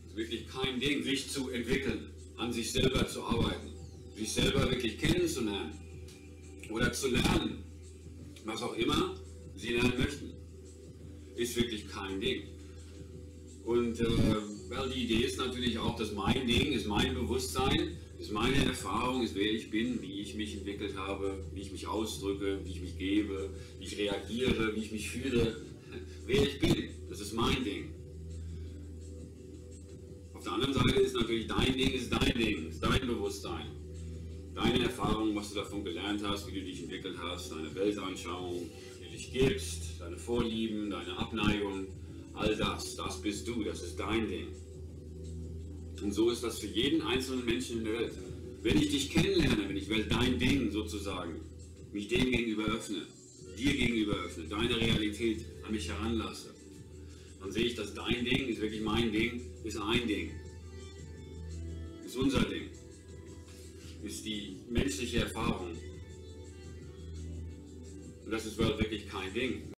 wirklich kein Ding, sich zu entwickeln, an sich selber zu arbeiten, sich selber wirklich kennenzulernen oder zu lernen, was auch immer Sie lernen möchten, ist wirklich kein Ding. Und weil die Idee ist natürlich auch, dass mein Ding ist mein Bewusstsein, ist meine Erfahrung, ist wer ich bin, wie ich mich entwickelt habe, wie ich mich ausdrücke, wie ich mich gebe, wie ich reagiere, wie ich mich fühle, wer ich bin, das ist mein Ding. Auf der anderen Seite ist natürlich dein Ding, ist dein Bewusstsein, deine Erfahrung, was du davon gelernt hast, wie du dich entwickelt hast, deine Weltanschauung, wie du dich gibst, deine Vorlieben, deine Abneigung, all das, das bist du, das ist dein Ding. Und so ist das für jeden einzelnen Menschen in der Welt. Wenn ich dich kennenlerne, wenn ich dein Ding sozusagen, mich dem gegenüber öffne, dir gegenüber öffne, deine Realität an mich heranlasse, dann sehe ich, dass dein Ding ist wirklich mein Ding, ist ein Ding, ist unser Ding, ist die menschliche Erfahrung. Und das ist wirklich kein Ding.